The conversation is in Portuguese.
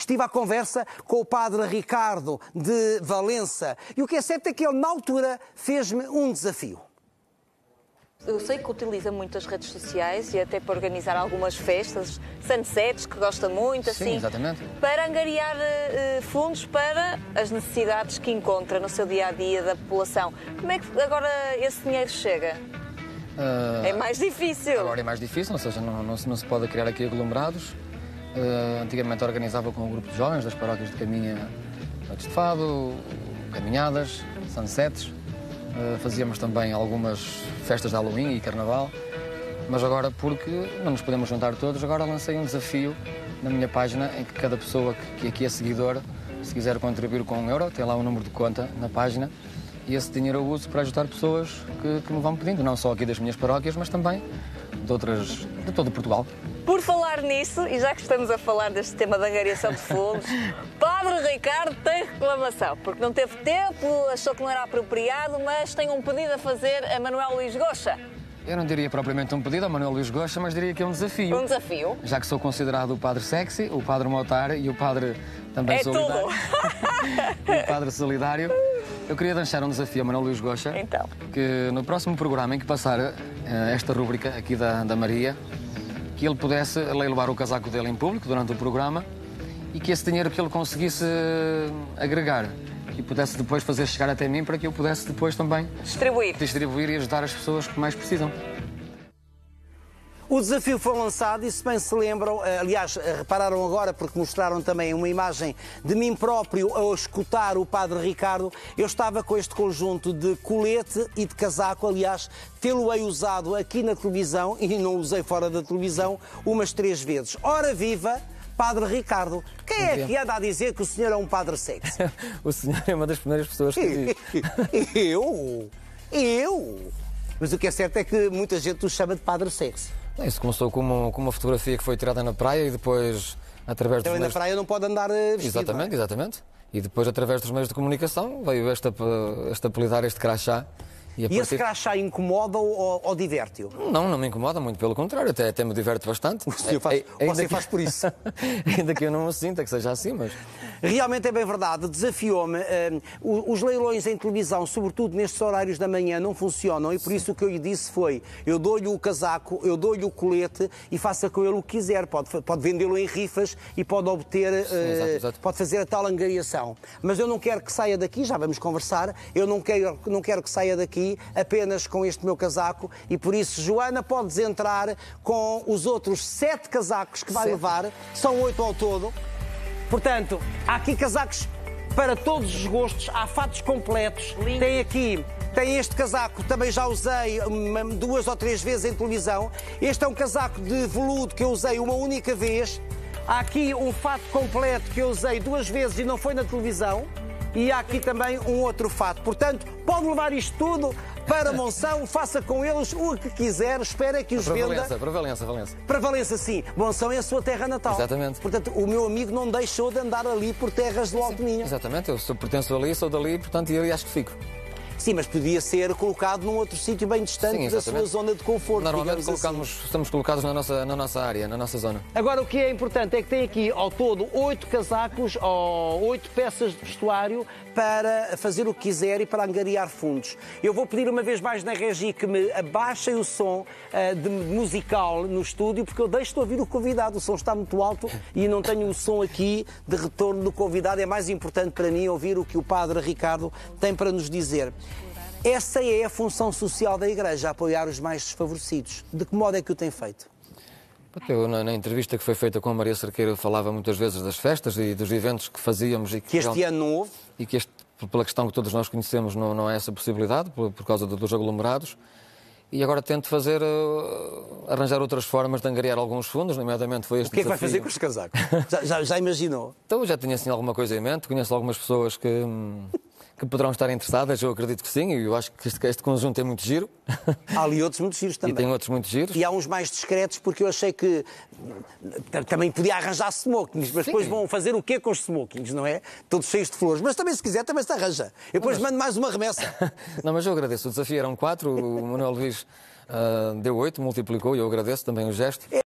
Estive à conversa com o padre Ricardo de Valença e o que é certo é que ele, na altura, fez-me um desafio. Eu sei que utiliza muito as redes sociais e até para organizar algumas festas, sunsets, que gosta muito, assim. Sim, exatamente. Para angariar fundos para as necessidades que encontra no seu dia-a-dia da população. Como é que agora esse dinheiro chega? É mais difícil. Agora é mais difícil, ou seja, não se pode criar aqui aglomerados. Antigamente organizava com um grupo de jovens das paróquias de Caminha, noites de fado, caminhadas, sunsets. Fazíamos também algumas festas de Halloween e Carnaval, mas agora, porque não nos podemos juntar todos, agora lancei um desafio na minha página em que cada pessoa que aqui é seguidora, se quiser contribuir com €1, tem lá um número de conta na página e esse dinheiro eu uso para ajudar pessoas que me vão pedindo, não só aqui das minhas paróquias, mas também de todo Portugal. Por falar nisso, e já que estamos a falar deste tema da angariação de fundos, Padre Ricardo tem reclamação, porque não teve tempo, achou que não era apropriado, mas tem um pedido a fazer a Manuel Luís Goxa. Eu não diria propriamente um pedido a Manuel Luís Goxa, mas diria que é um desafio. Um desafio? Já que sou considerado o padre sexy, o padre motar e o padre também solidário. Tudo! O padre solidário. Eu queria lançar um desafio a Manuel Luís Goxa. Então. Que no próximo programa em que passar esta rúbrica aqui da Maria, que ele pudesse leiloar o casaco dele em público durante o programa e que esse dinheiro que ele conseguisse agregar e pudesse depois fazer chegar até mim para que eu pudesse depois também distribuir e ajudar as pessoas que mais precisam. O desafio foi lançado e, se bem se lembram, aliás, repararam agora porque mostraram também uma imagem de mim próprio a escutar o padre Ricardo, eu estava com este conjunto de colete e de casaco, aliás, tê-lo-ei usado aqui na televisão e não usei fora da televisão umas 3 vezes. Ora viva, Padre Ricardo, quem é que anda a dizer que o senhor é um padre sexy? O senhor é uma das primeiras pessoas que diz. Eu? Mas o que é certo é que muita gente o chama de padre sexy. Isso começou com uma fotografia que foi tirada na praia e depois, através dos meios... na praia não pode andar vestido. Exatamente, exatamente. E depois, através dos meios de comunicação, veio este apelidar, este crachá. E esse crachá incomoda ou diverte-o? Não me incomoda, muito pelo contrário, até me diverte bastante. Você faz por isso. Ainda que eu não me sinta que seja assim, mas... Realmente é bem verdade, desafiou-me. Os leilões em televisão, sobretudo nestes horários da manhã, não funcionam e por isso o que eu lhe disse foi, eu dou-lhe o casaco, eu dou-lhe o colete e faça com ele o que quiser. Pode vendê-lo em rifas e pode obter, exato. pode fazer a tal angariação. Mas eu não quero que saia daqui, já vamos conversar, eu não quero que saia daqui apenas com este meu casaco e por isso, Joana, podes entrar com os outros 7 casacos que vai levar, são 8 ao todo. Portanto, há aqui casacos para todos os gostos, há fatos completos. Lindo. Tem este casaco, também já usei 2 ou 3 vezes em televisão. Este é um casaco de veludo que eu usei uma única vez. Há aqui um fato completo que eu usei 2 vezes e não foi na televisão. E há aqui também um outro fato. Portanto, pode levar isto tudo para Monção, faça com eles o que quiser, espera que os venda. Para Valença. Para Valença, sim. Monção é a sua terra natal. Exatamente. Portanto, o meu amigo não deixou de andar ali por terras do Alto Minho. Exatamente, eu pertenço ali, sou dali, portanto, eu acho que fico. Sim, mas podia ser colocado num outro sítio bem distante da sua zona de conforto. Normalmente assim. Estamos colocados na nossa área, na nossa zona. Agora, o que é importante é que tem aqui, ao todo, 8 casacos ou 8 peças de vestuário para fazer o que quiser e para angariar fundos. Eu vou pedir uma vez mais na Regi que me abaixem o som musical no estúdio, porque eu deixo de ouvir o convidado. O som está muito alto e não tenho o som aqui de retorno do convidado. É mais importante para mim ouvir o que o Padre Ricardo tem para nos dizer. Essa é a função social da Igreja, apoiar os mais desfavorecidos. De que modo é que o tem feito? Eu, na entrevista que foi feita com a Maria Cerqueira, falava muitas vezes das festas e dos eventos que fazíamos. E que este ano não houve? E que pela questão que todos nós conhecemos, não é essa possibilidade, por causa dos aglomerados. E agora tento arranjar outras formas de angariar alguns fundos, nomeadamente foi este desafio. O que é que vai desafio. fazer com os casacos? já imaginou? Então já tinha assim alguma coisa em mente, conheço algumas pessoas que poderão estar interessadas, eu acredito que sim, e eu acho que este conjunto é muito giro. Há ali outros muito giros também. E tem outros muito giros. E há uns mais discretos, porque eu achei que também podia arranjar smokings, mas depois vão fazer o quê com os smokings, não é? Todos cheios de flores. Mas também, se quiser, também se arranja. Eu depois mando mais uma remessa. Não, mas eu agradeço. O desafio eram 4, o Manuel Luís deu 8, multiplicou, e eu agradeço também o gesto.